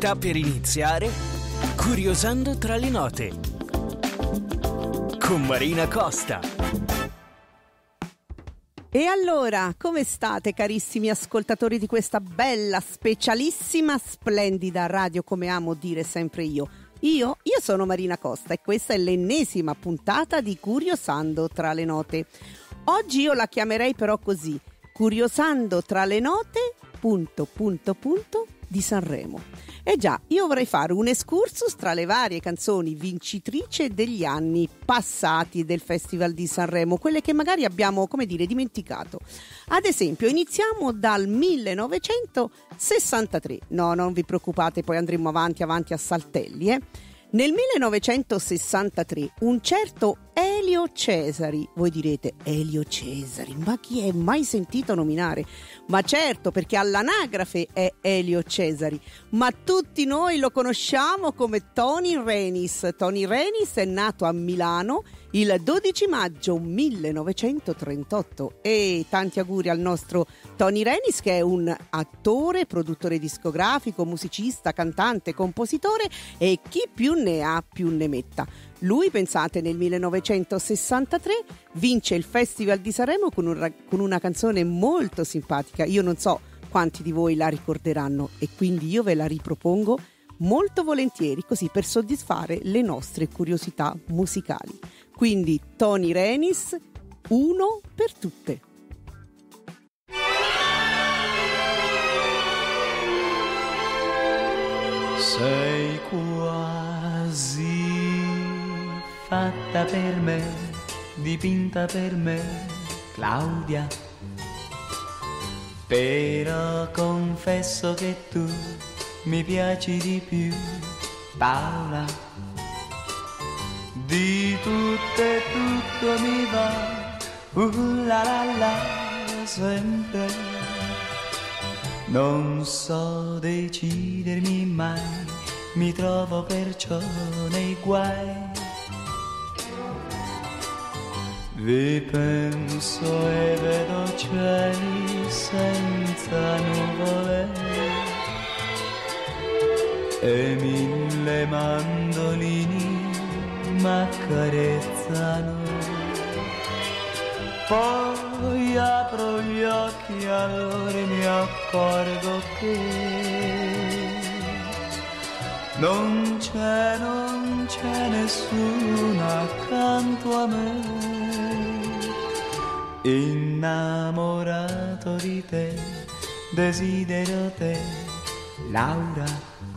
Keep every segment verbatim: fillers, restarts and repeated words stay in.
Sta per iniziare Curiosando tra le note con Marina Costa. E allora, come state carissimi ascoltatori di questa bella, specialissima, splendida radio, come amo dire sempre io? Io, io sono Marina Costa e questa è l'ennesima puntata di Curiosando tra le note. Oggi io la chiamerei però così, Curiosando tra le note, punto, punto, punto, di Sanremo. E già, io vorrei fare un excursus tra le varie canzoni vincitrici degli anni passati del Festival di Sanremo, quelle che magari abbiamo, come dire, dimenticato. Ad esempio, iniziamo dal millenovecentosessantatré. No, non vi preoccupate, poi andremo avanti, avanti a saltelli, eh. Nel millenovecentosessantatré un certo Elio Cesari, voi direte Elio Cesari, ma chi è mai sentito nominare? Ma certo, perché all'anagrafe è Elio Cesari, ma tutti noi lo conosciamo come Tony Renis. Tony Renis è nato a Milano il dodici maggio millenovecentotrentotto e tanti auguri al nostro Tony Renis, che è un attore, produttore discografico, musicista, cantante, compositore e chi più ne ha più ne metta. Lui, pensate, nel millenovecentosessantatré vince il Festival di Sanremo con, un, con una canzone molto simpatica. Io non so quanti di voi la ricorderanno e quindi io ve la ripropongo molto volentieri, così per soddisfare le nostre curiosità musicali. Quindi Tony Renis, uno per tutte. Sei quasi fatta per me, dipinta per me, Claudia. Però confesso che tu mi piaci di più, Paola. Di tutto e tutto mi va, uh la la la, sempre. Non so decidermi mai, mi trovo perciò nei guai. Vi penso e vedo cieli senza nuvole e mille mandolini m'accarezzano. Poi apro gli occhi e allora mi accorgo che non c'è, non c'è nessuno accanto a me. Innamorato di te, desidero te, Laura.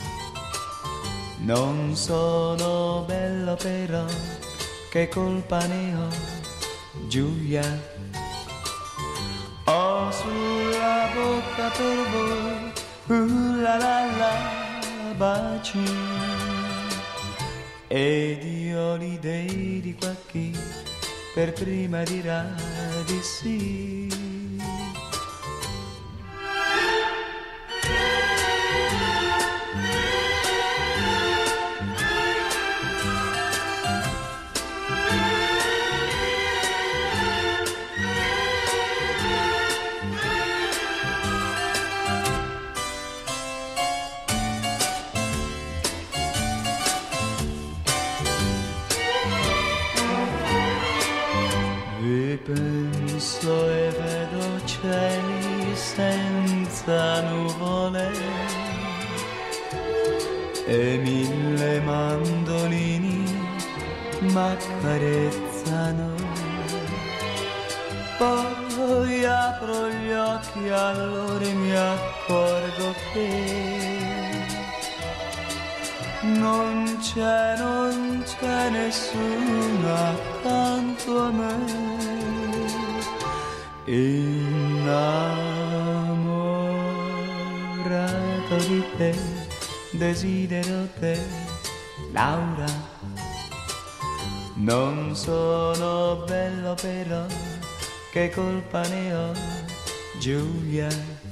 Non sono bello però, che colpa ne ho, Giulia. Ho sulla bocca per voi, uh la la la, baci. Ed io li dei di qua chi per prima dirà di sì. Penso e vedo cieli senza nuvole e mille mandolini m'accarezzano. Poi apro gli occhi e allora mi accorgo che non c'è, non c'è nessuno accanto a me. Innamorato di te, desidero te, Laura. Non sono bello però, che colpa ne ho, Giulia.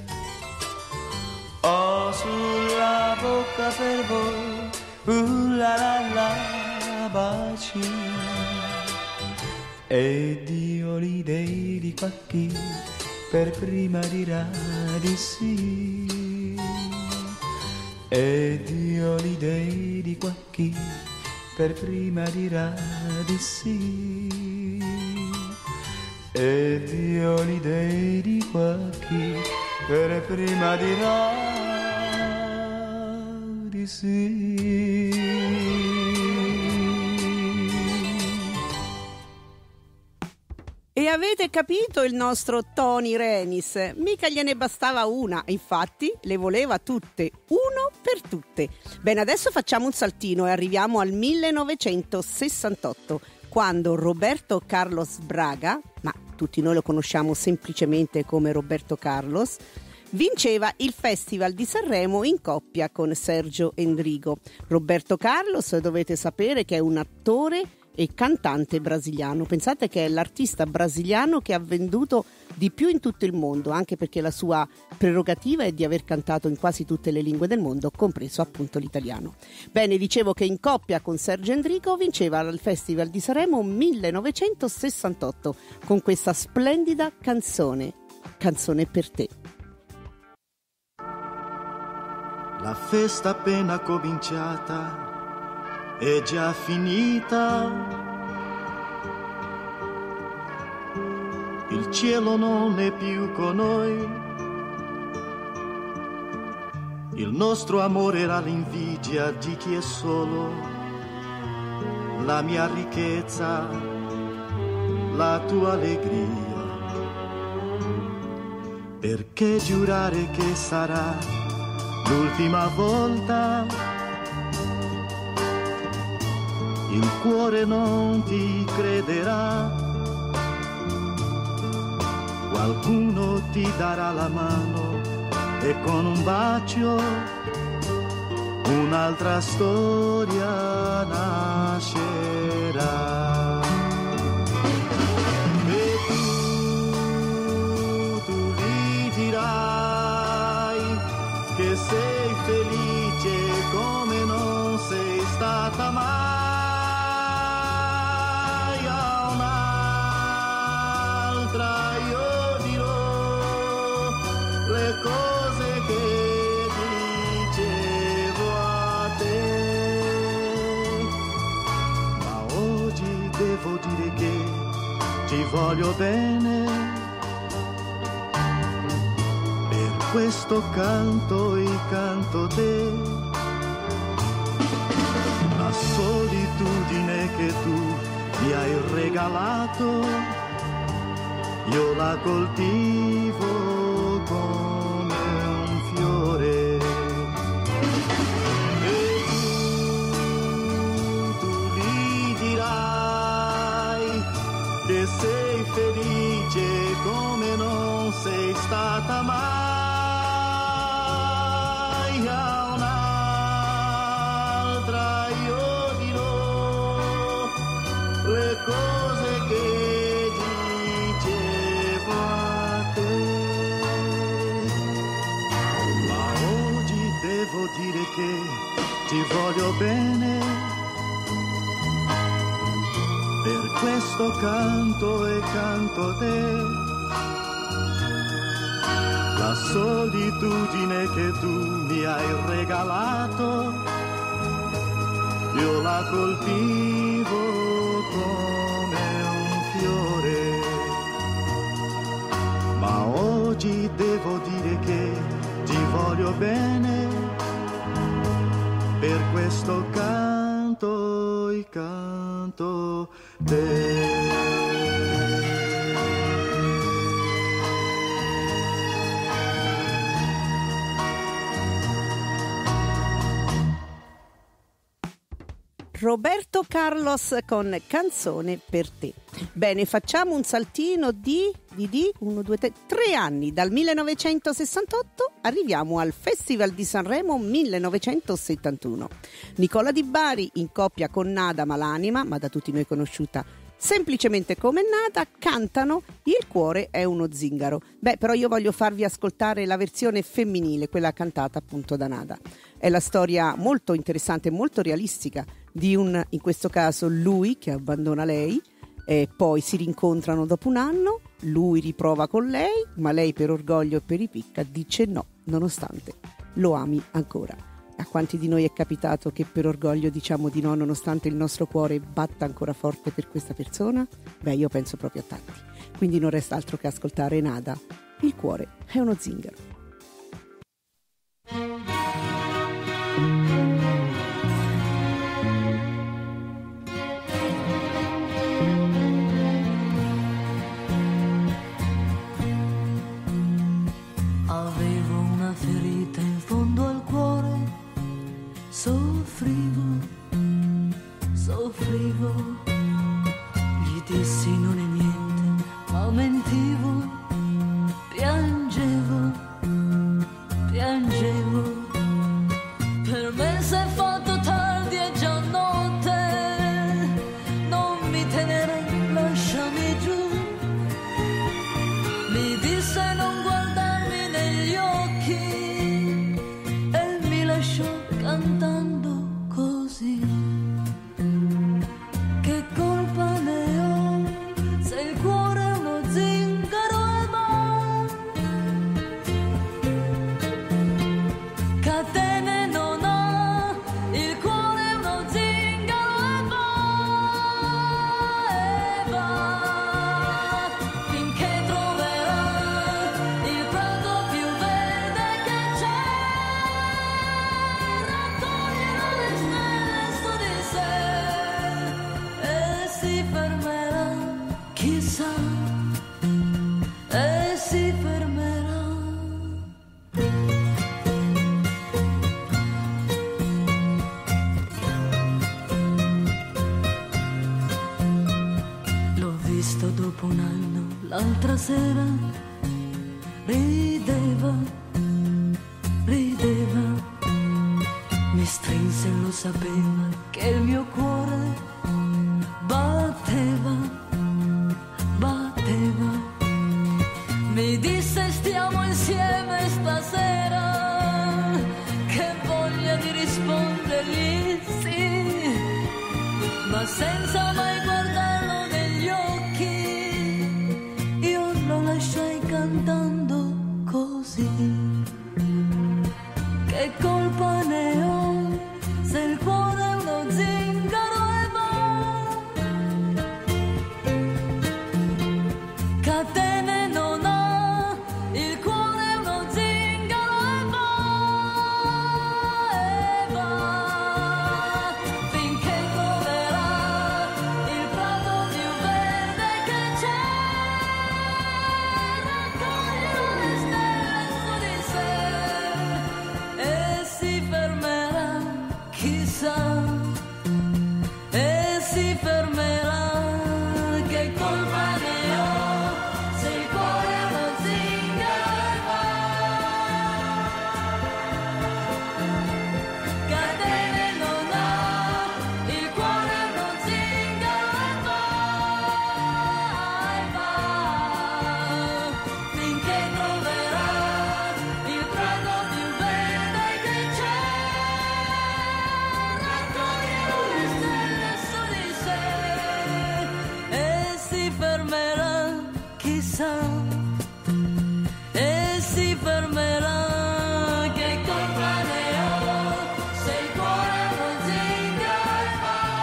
Ho sulla bocca per voi, uh la la la, baci. Ed io li dei di qua chi per prima dirà di sì. ed io l'idei di qua chi per prima dirà di sì, ed io l'idei di qua chi per prima dirà di sì. E avete capito il nostro Tony Renis? Mica gliene bastava una, infatti le voleva tutte, uno per tutte. Bene, adesso facciamo un saltino e arriviamo al millenovecentosessantotto, quando Roberto Carlos Braga, ma tutti noi lo conosciamo semplicemente come Roberto Carlos, vinceva il Festival di Sanremo in coppia con Sergio Endrigo. Roberto Carlos, dovete sapere che è un attore e cantante brasiliano. Pensate che è l'artista brasiliano che ha venduto di più in tutto il mondo, anche perché la sua prerogativa è di aver cantato in quasi tutte le lingue del mondo, compreso appunto l'italiano. Bene, dicevo che in coppia con Sergio Endrigo vinceva al Festival di Sanremo millenovecentosessantotto con questa splendida canzone, Canzone per te. La festa appena cominciata è già finita, il cielo non è più con noi, il nostro amore era l'invidia di chi è solo, la mia ricchezza, la tua allegria. Perché giurare che sarà l'ultima volta? Il cuore non ti crederà, qualcuno ti darà la mano e con un bacio un'altra storia nascerà. E tu, tu gli dirai che sei felice come non sei stata mai. Io dirò le cose che dicevo a te, ma oggi devo dire che ti voglio bene, per questo canto e canto te. La solitudine che tu mi hai regalato io la coltivo come un fiore. E tu, tu gli dirai che sei felice come non sei stata mai. A un'altra io dirò le cose che devo dire che ti voglio bene, per questo canto e canto te. La solitudine che tu mi hai regalato io la coltivo come un fiore, ma oggi devo dire che ti voglio bene, per questo canto e canto te. Roberto Carlos con Canzone per te. Bene, facciamo un saltino di, di, di uno, due, tre, tre anni. Dal millenovecentosessantotto arriviamo al Festival di Sanremo millenovecentosettantuno. Nicola Di Bari, in coppia con Nada Malanima, ma da tutti noi conosciuta semplicemente come Nada, cantano Il cuore è uno zingaro. Beh, però io voglio farvi ascoltare la versione femminile, quella cantata appunto da Nada. È la storia molto interessante e molto realistica di un, in questo caso, lui che abbandona lei e poi si rincontrano dopo un anno, lui riprova con lei, ma lei per orgoglio e per ripicca dice no, nonostante lo ami ancora. A quanti di noi è capitato che per orgoglio diciamo di no nonostante il nostro cuore batta ancora forte per questa persona? Beh, io penso proprio a tanti. Quindi non resta altro che ascoltare Nada. Il cuore è uno zingaro. Avevo una ferita in fondo al cuore, soffrivo, soffrivo, gli dissi non è niente, ma mentivo, piangevo, piangevo, per me s'è fatto tardi e già notte, non mi tenere, lasciami giù, mi disse non guardarmi negli occhi e mi lasciò cantando così. Che colpa ne ho se il cuore è uno zingaro e va, catene non ha, il cuore è uno zingaro e va, e va, finché troverà il prato più verde che c'è, raccoglierà le stelle su di sé e si fermerà, chissà, e si fermerà. L'ho visto dopo un anno, l'altra sera, rideva, rideva, mi strinse e lo sapeva che il mio cuore batteva, batteva, mi disse stiamo insieme stasera, che voglia di rispondergli sì, ma senza mai guardarlo negli occhi, io lo lasciai cantando così. Che colpa ne ho se il cuore è uno zingaro e va, catene non ha, il cuore è uno zingaro e va, e va, finché troverà il prato più verde che c'è, raccoglierà le stelle su di sé e si fermerà, chissà, e si fermerà. Che colpa ne ho se il cuore è uno zingaro e va, catene non ha, il cuore è uno zingaro e va, e va, finché troverà il prato più verde che c'è, raccoglierà le stelle su di sé e si fermerà, chissà, e si fermerà. Che colpa ne ho se il cuore è uno zingaro e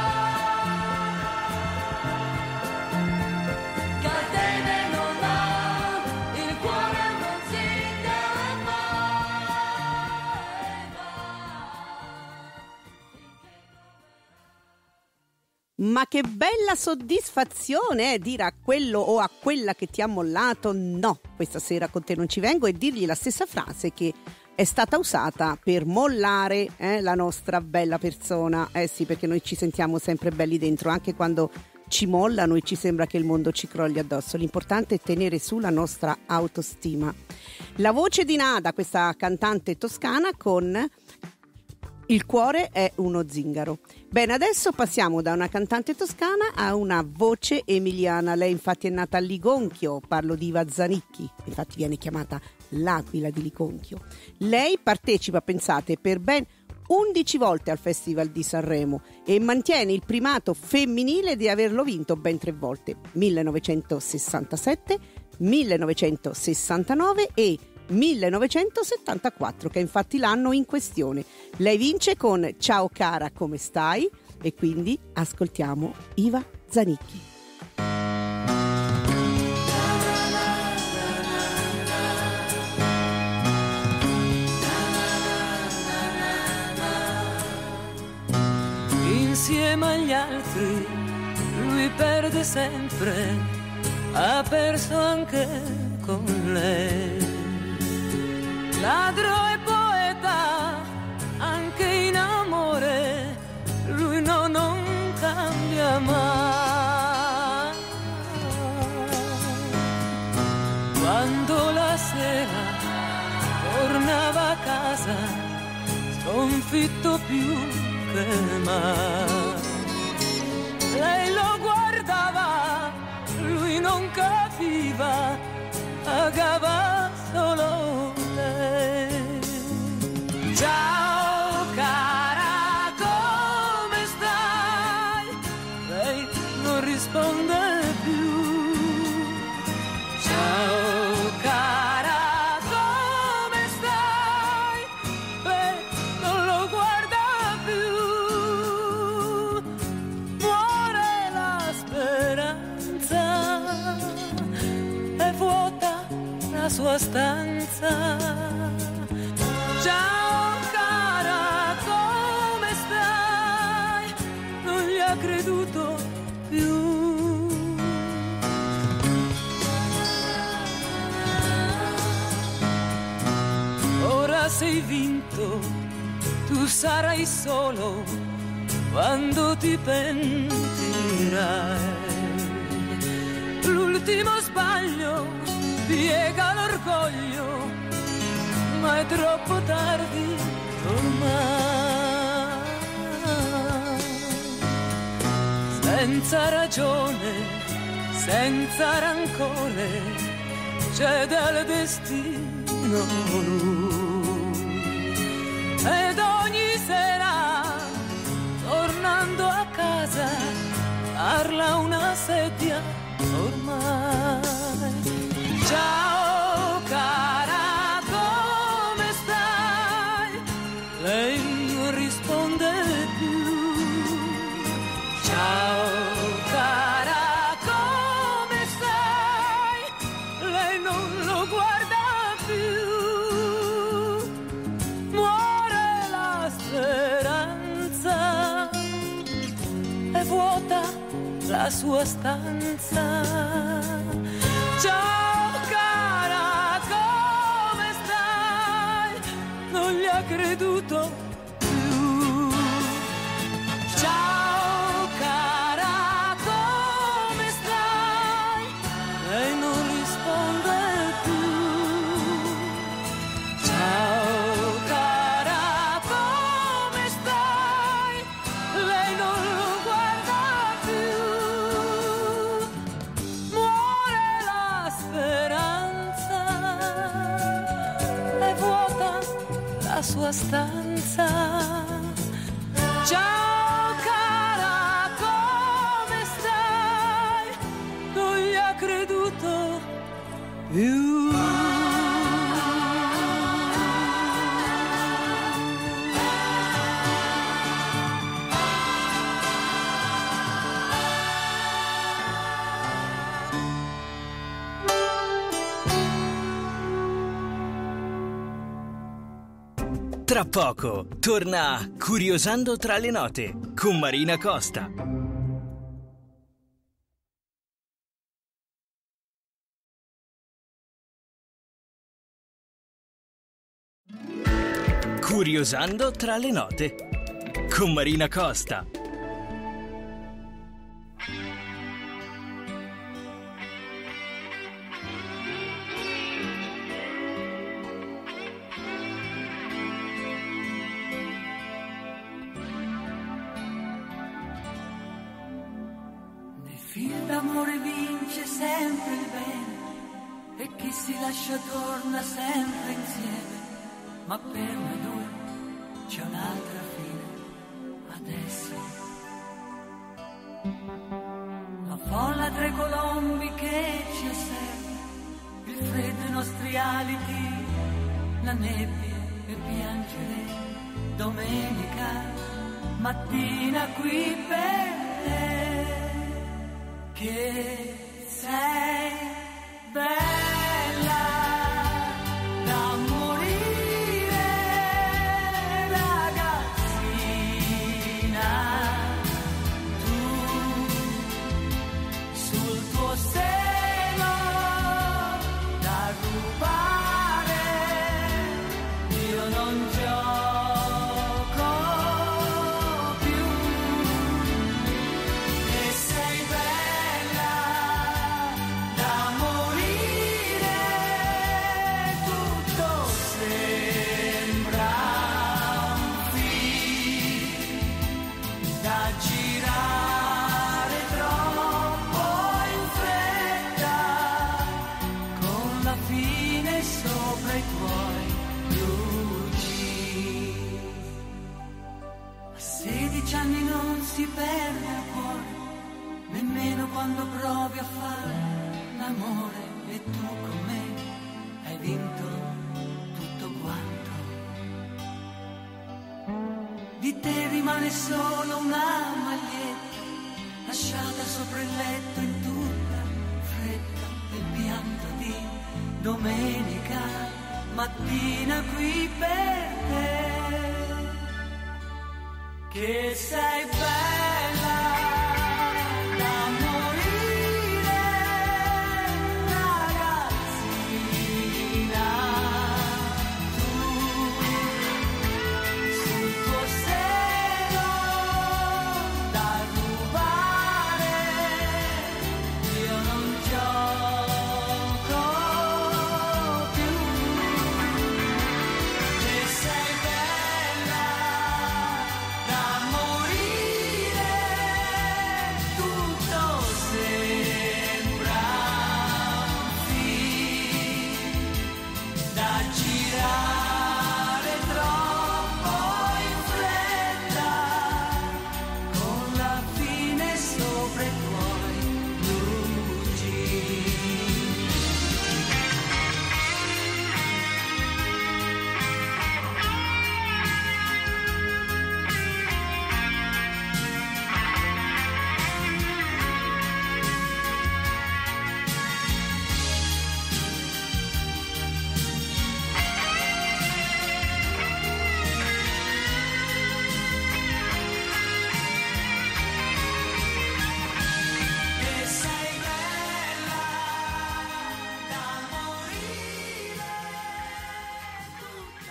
va, catene non ha, il cuore è uno zingaro e va. Ma che bella soddisfazione eh, dire a quello o a quella che ti ha mollato no, questa sera con te non ci vengo, e dirgli la stessa frase che è stata usata per mollare eh, la nostra bella persona. Eh sì, perché noi ci sentiamo sempre belli dentro, anche quando ci mollano e ci sembra che il mondo ci crolli addosso. L'importante è tenere su la nostra autostima. La voce di Nada, questa cantante toscana, con Il cuore è uno zingaro. Bene, adesso passiamo da una cantante toscana a una voce emiliana. Lei infatti è nata a Liconchio, parlo di Iva Zanicchi, infatti viene chiamata l'Aquila di Liconchio. Lei partecipa, pensate, per ben undici volte al Festival di Sanremo e mantiene il primato femminile di averlo vinto ben tre volte, millenovecentosessantasette, millenovecentosessantanove e millenovecentosettantaquattro, che è infatti l'anno in questione. Lei vince con Ciao cara, come stai? E quindi ascoltiamo Iva Zanicchi. Insieme agli altri lui perde sempre, ha perso anche con lei. Ladro e poeta, anche in amore, lui no, non cambia mai. Quando la sera tornava a casa, sconfitto più che mai, lei lo guardava, lui non capiva, pagava solo lei. Ciao cara, come stai? Lei non risponde più. Ciao cara, come stai? Lei non lo guarda più. Muore la speranza, è vuota la sua stanza. Ciao cara, come stai? Non gli ha creduto più. Ora sei vinto, tu sarai solo quando ti pentirai. L'ultimo sbaglio piega l'orgoglio, ma è troppo tardi ormai. Senza ragione, senza rancore, cede al destino lui. Ed ogni sera, tornando a casa, parla una sedia ormai. Ciao cara, come stai? Lei non risponde più. Ciao cara, come stai? Lei non lo guarda più. Muore la speranza, è vuota la sua stanza. Ciao cara, come stai? Non gli ha creduto più. Ciao cara, come stai? Lei non risponde più. Ciao cara, come stai? Lei non lo guarda più. Muore la speranza, è vuota la sua stanza. Ciao cara, come stai? Non gli ha creduto più. Tra poco torna Curiosando tra le note con Marina Costa. Curiosando tra le note con Marina Costa. L'amore vince sempre il bene e chi si lascia torna sempre insieme, ma per noi due c'è un'altra fine adesso. La folla tra i colombi che ci osserva, il freddo i nostri aliti la nebbia e piangere domenica mattina qui per te, che sei bella da morire, ragazzina, tu sul tuo seno da rubare, io non gioco più, e sei bella da morire, tutto sembra un film da girare troppo in fretta, con la fine sopra i tuoi blue jeans. A sedici anni non si perde il cuore, nemmeno quando provi a fare l'amore, e tu con me hai vinto tutto quanto. Di te rimane solo una maglietta lasciata sopra il letto in tutta fretta, il pianto di domenica mattina qui per te, che sei bella da morire, ragazzina, tu sul tuo seno da rubare, io non gioco più, che sei bella da morire, tutto sembra un film da girare troppo in fretta, con la fine sopra i tuoi blue jeans. Che sei bella da morire, tutto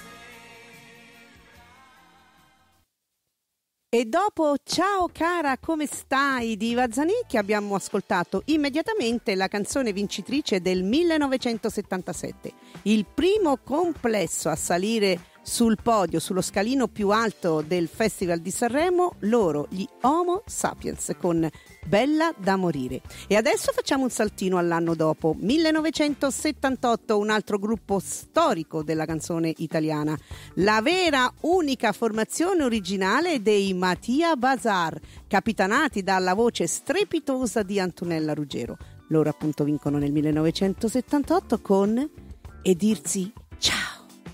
E dopo Ciao cara, come stai di Iva Zanicchi abbiamo ascoltato immediatamente la canzone vincitrice del millenovecentosettantasette, il primo complesso a salire sul podio, sullo scalino più alto del Festival di Sanremo, loro, gli Homo Sapiens, con Bella da morire. E adesso facciamo un saltino all'anno dopo, millenovecentosettantotto, un altro gruppo storico della canzone italiana, la vera unica formazione originale dei Mattia Bazar, capitanati dalla voce strepitosa di Antonella Ruggero. Loro appunto vincono nel millenovecentosettantotto con E dirsi ciao.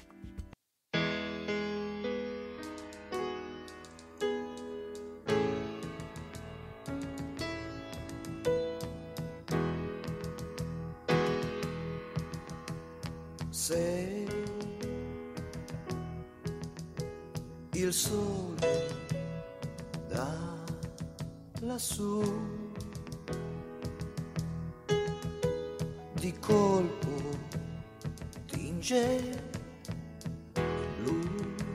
Se il sole da lassù di colpo tinge blu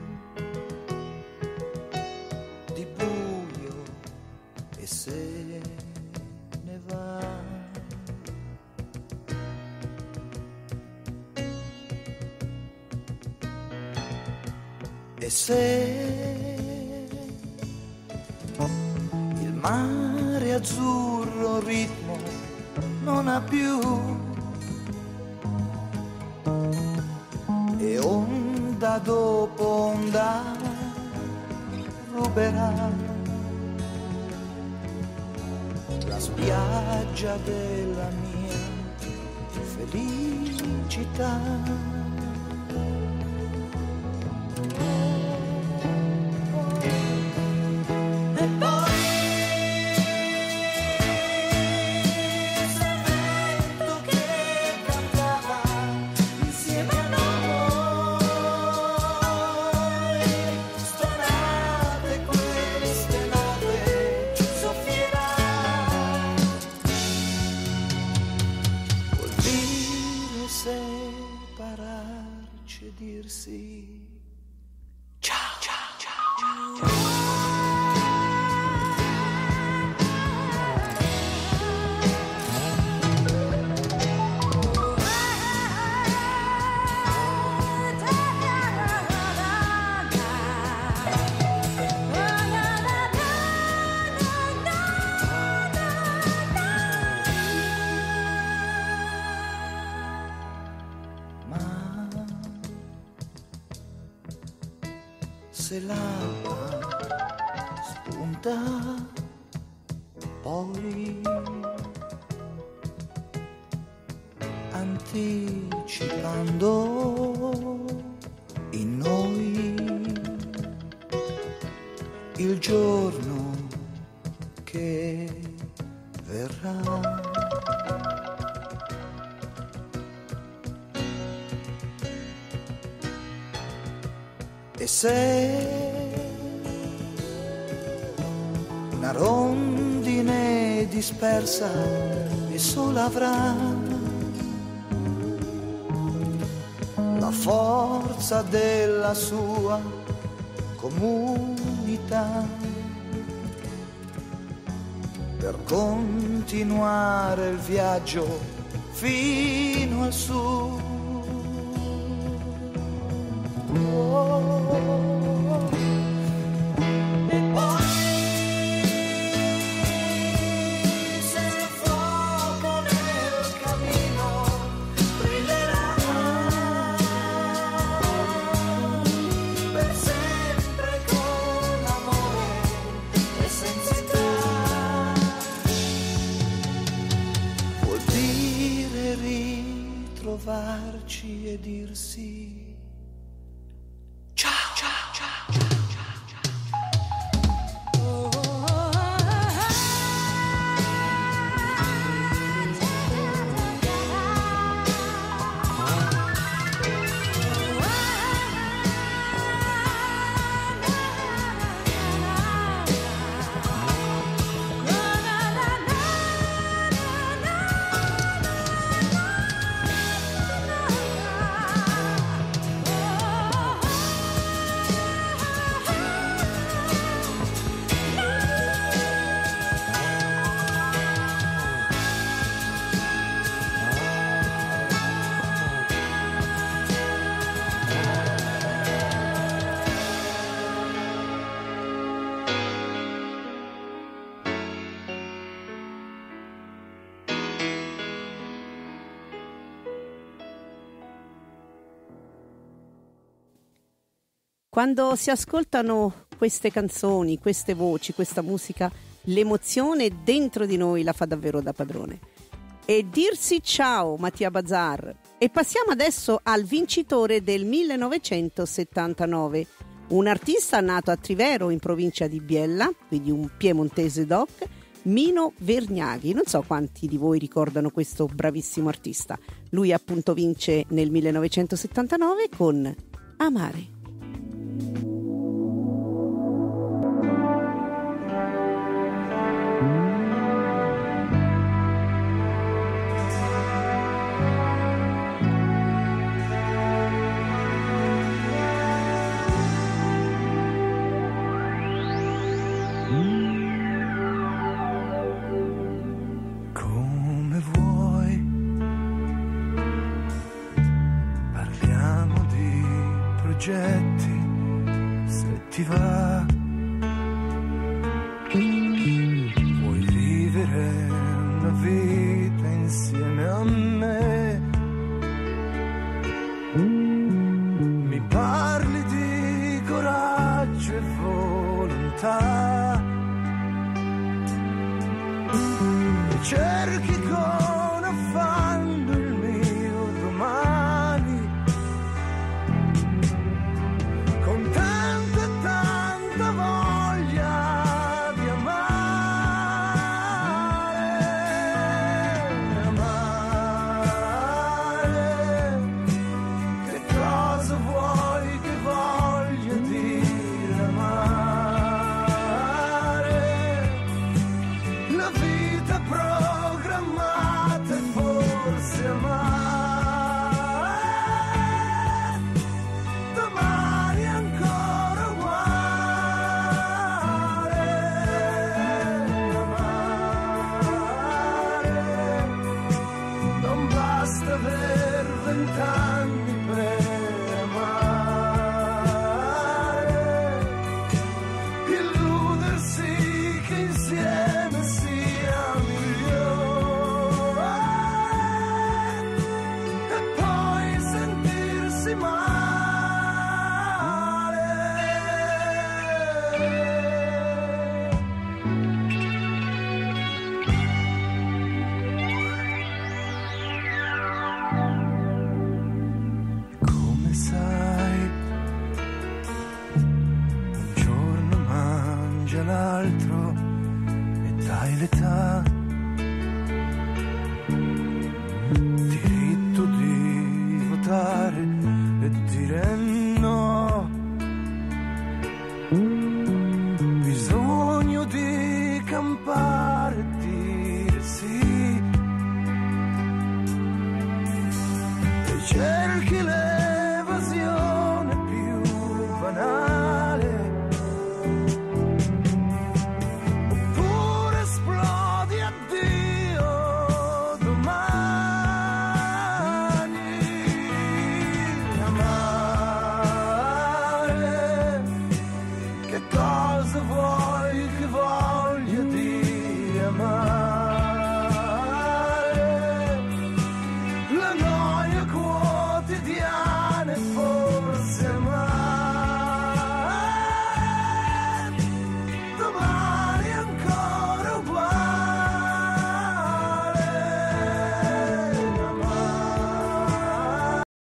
di buio e se ne va, e se il mare azzurro ritmo non ha più, e onda dopo onda ruberà la spiaggia della mia felicità. se l'alba spunta poi anticipando in noi il giorno che verrà. E se una rondine dispersa e sola avrà la forza della sua comunità per continuare il viaggio fino al sud. Oh, e poi se il fuoco nel cammino brillerà per sempre con amore e semplicità. Vuol dire ritrovarci e dirsi Quando si ascoltano queste canzoni, queste voci, questa musica, l'emozione dentro di noi la fa davvero da padrone. E dirsi ciao Mattia Bazar. E passiamo adesso al vincitore del millenovecentosettantanove, un artista nato a Trivero in provincia di Biella, quindi un piemontese doc, Mino Vergnaghi. Non so quanti di voi ricordano questo bravissimo artista. Lui appunto vince nel millenovecentosettantanove con Amare. Come vuoi, parliamo di progetti, se ti va. Vuoi vivere una vita insieme a me? Mi parli di coraggio e volontà e cerchi con affanno il mio domani, con tanta e tanta voglia di amare, amare. Che cosa vuoi che voglia dire amare? La vita programmata e forse amare, domani ancora uguale, amare. Non basta aver vent'anni per amare, illudersi che insieme sia migliore e poi sentirsi male. l'età